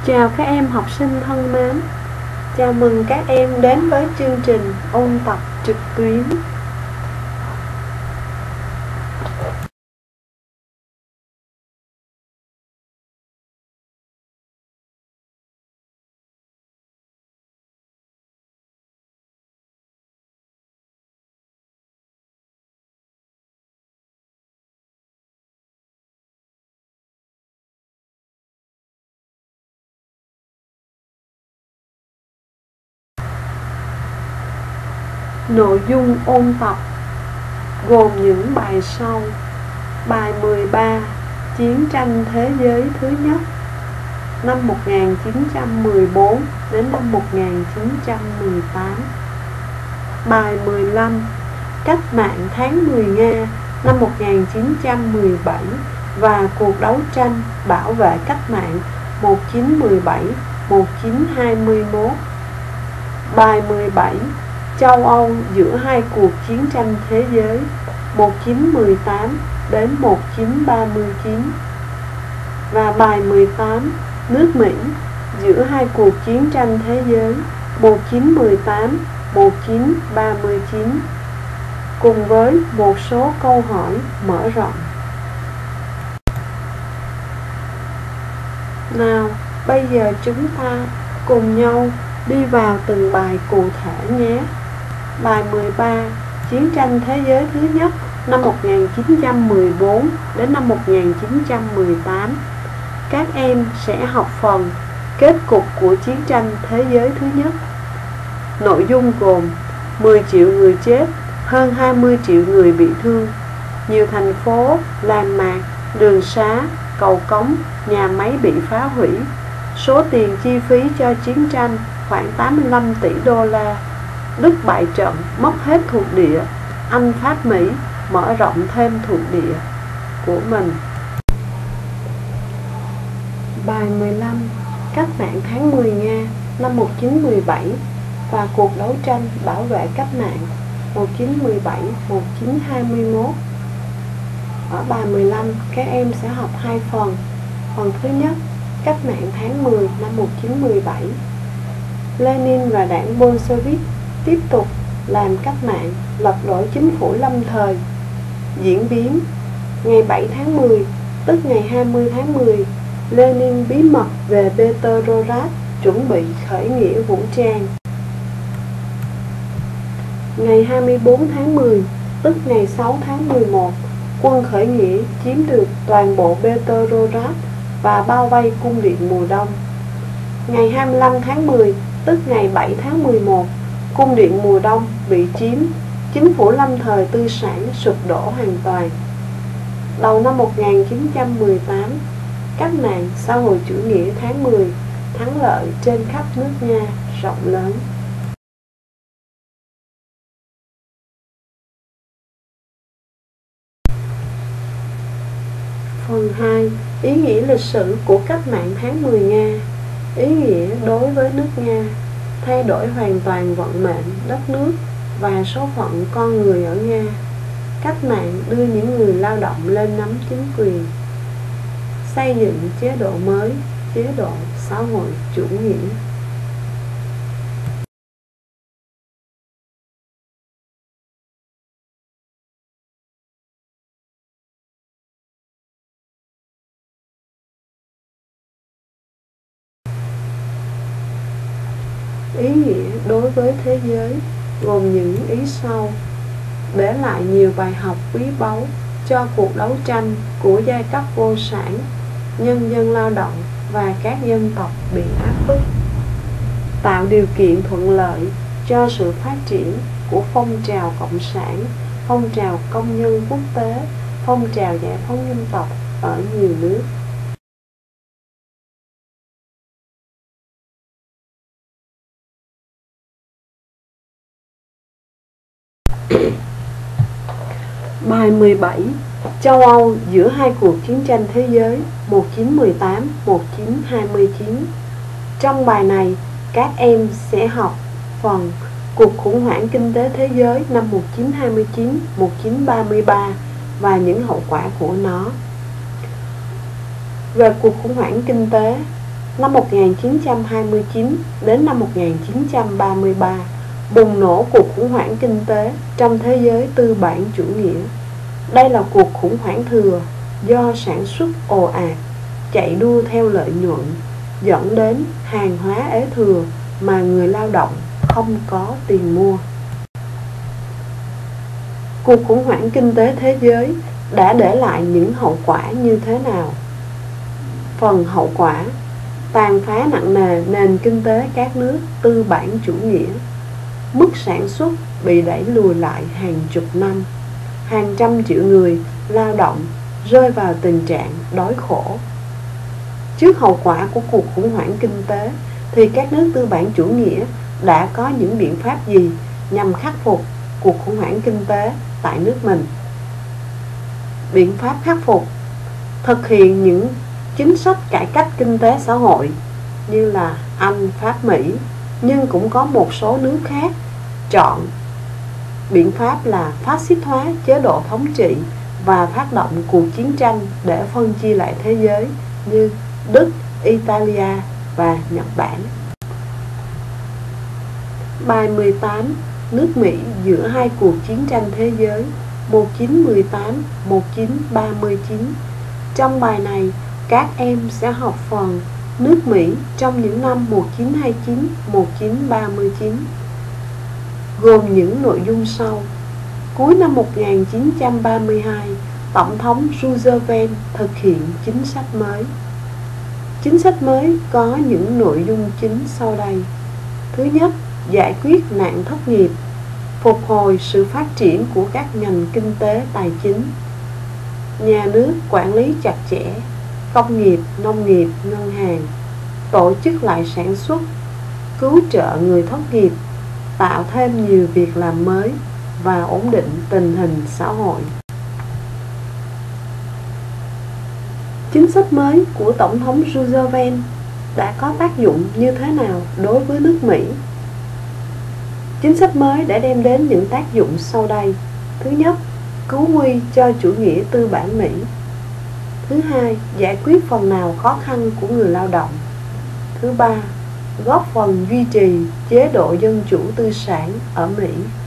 Chào các em học sinh thân mến. Chào mừng các em đến với chương trình ôn tập trực tuyến. Nội dung ôn tập gồm những bài sau. Bài 13, Chiến tranh thế giới thứ nhất, năm 1914 đến năm 1918. Bài 15, Cách mạng tháng 10 Nga năm 1917 và cuộc đấu tranh bảo vệ cách mạng 1917-1921. Bài 17, Châu Âu giữa hai cuộc chiến tranh thế giới 1918 đến 1939. Và bài 18, Nước Mỹ giữa hai cuộc chiến tranh thế giới 1918-1939, cùng với một số câu hỏi mở rộng. Nào, bây giờ chúng ta cùng nhau đi vào từng bài cụ thể nhé. Bài 13, Chiến tranh thế giới thứ nhất năm 1914 đến năm 1918. Các em sẽ học phần kết cục của chiến tranh thế giới thứ nhất. Nội dung gồm 10 triệu người chết, hơn 20 triệu người bị thương, nhiều thành phố, làng mạc, đường xá, cầu cống, nhà máy bị phá hủy. Số tiền chi phí cho chiến tranh khoảng 85 tỷ đô la. Đức bại trận, mất hết thuộc địa. Anh Pháp Mỹ mở rộng thêm thuộc địa của mình. Bài 15, Cách mạng tháng 10 Nga năm 1917 và cuộc đấu tranh bảo vệ cách mạng 1917-1921. Ở bài 15, các em sẽ học hai phần. Phần thứ nhất, Cách mạng tháng 10 năm 1917. Lenin và đảng Bolshevik tiếp tục làm cách mạng, lật đổ chính phủ lâm thời. Diễn biến: ngày 7 tháng 10, tức ngày 20 tháng 10, Lenin bí mật về Petrograd chuẩn bị khởi nghĩa vũ trang. Ngày 24 tháng 10, tức ngày 6 tháng 11, quân khởi nghĩa chiếm được toàn bộ Petrograd và bao vây cung điện mùa đông. Ngày 25 tháng 10, tức ngày 7 tháng 11, cung điện mùa đông bị chiếm, chính phủ lâm thời tư sản sụp đổ hoàn toàn. Đầu năm 1918, cách mạng xã hội chủ nghĩa tháng 10 thắng lợi trên khắp nước Nga rộng lớn. Phần 2, ý nghĩa lịch sử của cách mạng tháng 10 Nga. Ý nghĩa đối với nước Nga: thay đổi hoàn toàn vận mệnh đất nước và số phận con người ở Nga. Cách mạng đưa những người lao động lên nắm chính quyền. Xây dựng chế độ mới, chế độ xã hội chủ nghĩa. Ý nghĩa đối với thế giới gồm những ý sau: để lại nhiều bài học quý báu cho cuộc đấu tranh của giai cấp vô sản, nhân dân lao động và các dân tộc bị áp bức, tạo điều kiện thuận lợi cho sự phát triển của phong trào cộng sản, phong trào công nhân quốc tế, phong trào giải phóng dân tộc ở nhiều nước. Bài 17, Châu Âu giữa hai cuộc chiến tranh thế giới 1918-1929. Trong bài này, các em sẽ học phần cuộc khủng hoảng kinh tế thế giới năm 1929-1933 và những hậu quả của nó. Về cuộc khủng hoảng kinh tế, Năm 1929 đến năm 1933, bùng nổ cuộc khủng hoảng kinh tế trong thế giới tư bản chủ nghĩa. Đây là cuộc khủng hoảng thừa do sản xuất ồ ạt, chạy đua theo lợi nhuận, dẫn đến hàng hóa ế thừa mà người lao động không có tiền mua. Cuộc khủng hoảng kinh tế thế giới đã để lại những hậu quả như thế nào? Phần hậu quả: tàn phá nặng nề nền kinh tế các nước tư bản chủ nghĩa. Mức sản xuất bị đẩy lùi lại hàng chục năm. Hàng trăm triệu người lao động rơi vào tình trạng đói khổ. Trước hậu quả của cuộc khủng hoảng kinh tế thì các nước tư bản chủ nghĩa đã có những biện pháp gì nhằm khắc phục cuộc khủng hoảng kinh tế tại nước mình? Biện pháp khắc phục: thực hiện những chính sách cải cách kinh tế xã hội như là Anh, Pháp, Mỹ, nhưng cũng có một số nước khác chọn biện pháp là phát xít hóa chế độ thống trị và phát động cuộc chiến tranh để phân chia lại thế giới như Đức, Italia và Nhật Bản. Bài 18. Nước Mỹ giữa hai cuộc chiến tranh thế giới 1918-1939. Trong bài này, các em sẽ học phần nước Mỹ trong những năm 1929-1939, gồm những nội dung sau. Cuối năm 1932, Tổng thống Roosevelt thực hiện chính sách mới. Chính sách mới có những nội dung chính sau đây. Thứ nhất, giải quyết nạn thất nghiệp, phục hồi sự phát triển của các ngành kinh tế tài chính. Nhà nước quản lý chặt chẽ công nghiệp, nông nghiệp, ngân hàng, tổ chức lại sản xuất, cứu trợ người thất nghiệp, tạo thêm nhiều việc làm mới và ổn định tình hình xã hội. Chính sách mới của Tổng thống Roosevelt đã có tác dụng như thế nào đối với nước Mỹ? Chính sách mới đã đem đến những tác dụng sau đây. Thứ nhất, cứu nguy cho chủ nghĩa tư bản Mỹ. Thứ hai, giải quyết phần nào khó khăn của người lao động. Thứ ba, góp phần duy trì chế độ dân chủ tư sản ở Mỹ.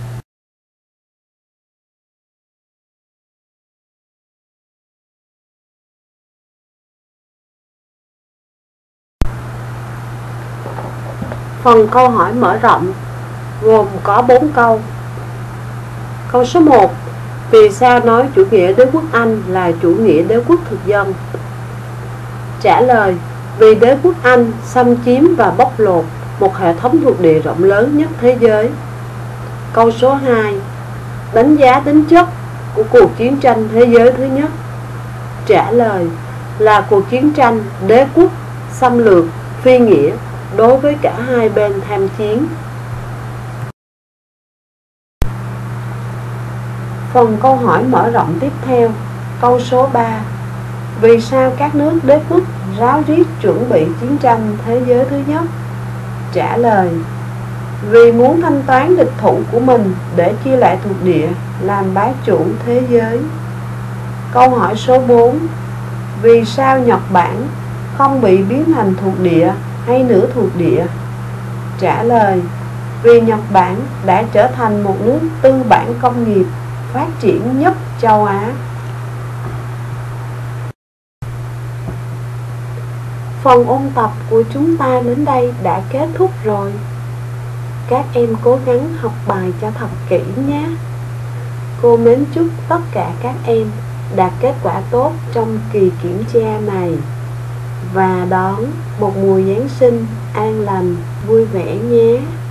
Phần câu hỏi mở rộng gồm có 4 câu. Câu số 1. Vì sao nói chủ nghĩa đế quốc Anh là chủ nghĩa đế quốc thực dân? Trả lời: vì đế quốc Anh xâm chiếm và bóc lột một hệ thống thuộc địa rộng lớn nhất thế giới. Câu số 2. Đánh giá tính chất của cuộc chiến tranh thế giới thứ nhất. Trả lời: là cuộc chiến tranh đế quốc xâm lược phi nghĩa đối với cả hai bên tham chiến. Phần câu hỏi mở rộng tiếp theo. Câu số 3. Vì sao các nước đế quốc ráo riết chuẩn bị chiến tranh thế giới thứ nhất? Trả lời: vì muốn thanh toán địch thủ của mình để chia lại thuộc địa làm bá chủ thế giới. Câu hỏi số 4. Vì sao Nhật Bản không bị biến thành thuộc địa hay nửa thuộc địa? Trả lời: vì Nhật Bản đã trở thành một nước tư bản công nghiệp phát triển nhất châu Á. Phần ôn tập của chúng ta đến đây đã kết thúc rồi. Các em cố gắng học bài cho thật kỹ nhé. Cô mến chúc tất cả các em đạt kết quả tốt trong kỳ kiểm tra này và đón một mùa Giáng sinh an lành, vui vẻ nhé.